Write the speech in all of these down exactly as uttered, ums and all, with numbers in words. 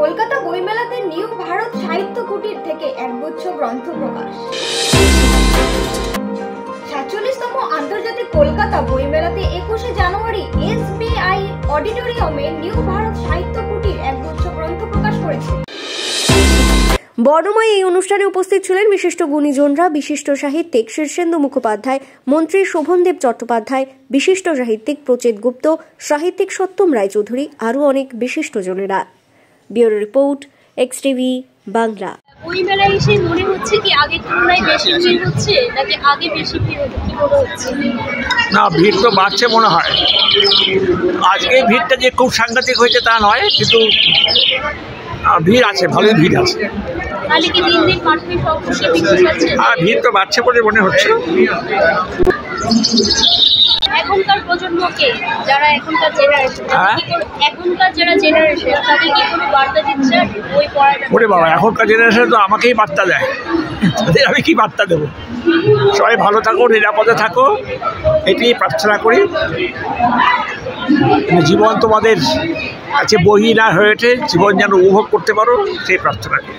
Kolkata বইমেলাতে new Bharat Sahitya কুটির থেকে একগুচ্ছ গ্রন্থ প্রকাশ। সাতচল্লিশতম আন্তর্জাতিক কলকাতা বইমেলাতে একুশে জানুয়ারি এস বি আই অডিটোরিয়ামে নিউ ভারত সাহিত্য কুটির একগুচ্ছ গ্রন্থ প্রকাশ করেছে। বর্ণময় এই অনুষ্ঠানে উপস্থিত ছিলেন বিশিষ্ট গুণীজনরা, বিশিষ্ট সাহিত্যিক শীর্ষেন্দু মুখোপাধ্যায়, মন্ত্রী শোভনদেব চট্টোপাধ্যায়, বিশিষ্ট সাহিত্যিক প্রচেত গুপ্ত, সাহিত্যিক সত্যম রায়চৌধুরী, আরও অনেক বিশিষ্টজনেরা। Bureau report, X TV Bangla. ওই মেলায় এসে মনে হচ্ছে কি আগে তুলনায় বেশি ভিড় হচ্ছে নাকি আগে বেশি ভিড় হচ্ছে, কি মনে হচ্ছে? না, ভিড় তো বাড়ছে মনে হয়। আজকে ভিড়টা যে খুব সাংঘাতিক হয়েছে তা নয়, কিন্তু ভিড় আছে, ভালোই ভিড় আছে। তাহলে কি দিন দিন পাঠকের সংখ্যা বেশি যাচ্ছে? আর ভিড় তো বাড়ছে বলে মনে হচ্ছে। এখনকার প্রজন্মকে, যারা এখনকার জেনারেশন, এখনকার যারা জেনারেশন তাদের কি কোনো বার্তা দিচ্ছে বই পড়ার? ওরে বাবা, এখনকার জেনারেশন তো আমাকেই বার্তা দেয়, তাদের আমি কি বার্তা দেবো? সবাই ভালো থাকো, নিরাপদে থাকো, এটি প্রার্থনা করি। জীবন তোমাদের কাছে বই না হয়ে ওঠে, জীবন যেন উপভোগ করতে পারো, সেই প্রার্থনা করি।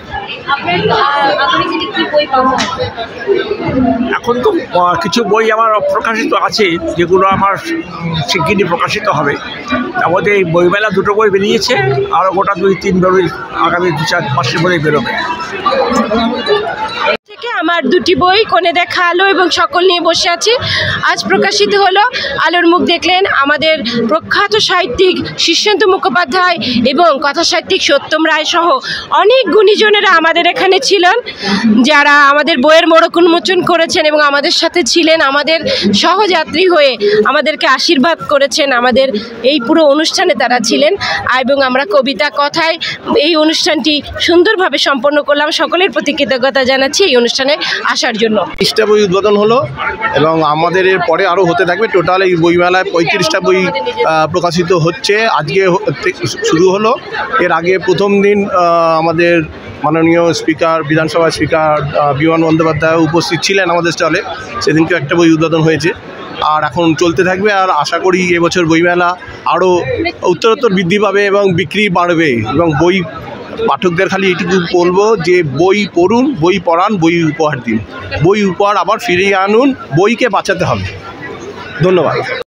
এখন তো কিছু বই আমার প্রকাশিত আছে, যেগুলো আমার শিগগিরই প্রকাশিত হবে। তার মধ্যে এই বইমেলা দুটো বই বেরিয়েছে, আরও গোটা দুই তিন বই আগামী দু চার মাসের মধ্যেই বেরোবে। আমার দুটি বই কোণে দেখা আলো এবং সকল নিয়ে বসে আছি, আজ প্রকাশিত হলো। আলোর মুখ দেখলেন আমাদের প্রখ্যাত সাহিত্যিক শীর্ষেন্দু মুখোপাধ্যায় এবং কথা সাহিত্যিক সত্যম রায় সহ অনেক গুণীজনেরা আমাদের এখানে ছিলেন, যারা আমাদের বইয়ের মোড়ক উন্মোচন করেছেন এবং আমাদের সাথে ছিলেন, আমাদের সহযাত্রী হয়ে আমাদেরকে আশীর্বাদ করেছেন। আমাদের এই পুরো অনুষ্ঠানে তারা ছিলেন এবং আমরা কবিতা কথায় এই অনুষ্ঠানটি সুন্দরভাবে সম্পন্ন করলাম। সকলের প্রতি কৃতজ্ঞতা জানাচ্ছি এই অনুষ্ঠানে আসার জন্য। তিরিশটা বই উদ্বোধন হলো এবং আমাদের এর পরে আরও হতে থাকবে। টোটাল এই বইমেলায় পঁয়ত্রিশটা বই প্রকাশিত হচ্ছে। আজকে শুরু হলো। এর আগে প্রথম দিন আমাদের মাননীয় স্পিকার, বিধানসভার স্পিকার বিমান বন্দ্যোপাধ্যায় উপস্থিত ছিলেন আমাদের স্টলে, সেদিনকে একটা বই উদ্বোধন হয়েছে। আর এখন চলতে থাকবে। আর আশা করি এবছর বইমেলা আরও উত্তরোত্তর বৃদ্ধি পাবে এবং বিক্রি বাড়বে। এবং বই পাঠকদের খালি এটুকু বলবো যে বই পড়ুন, বই পড়ান, বই উপহার দিন, বই উপহার আবার ফিরিয়ে আনুন, বইকে বাঁচাতে হবে। ধন্যবাদ।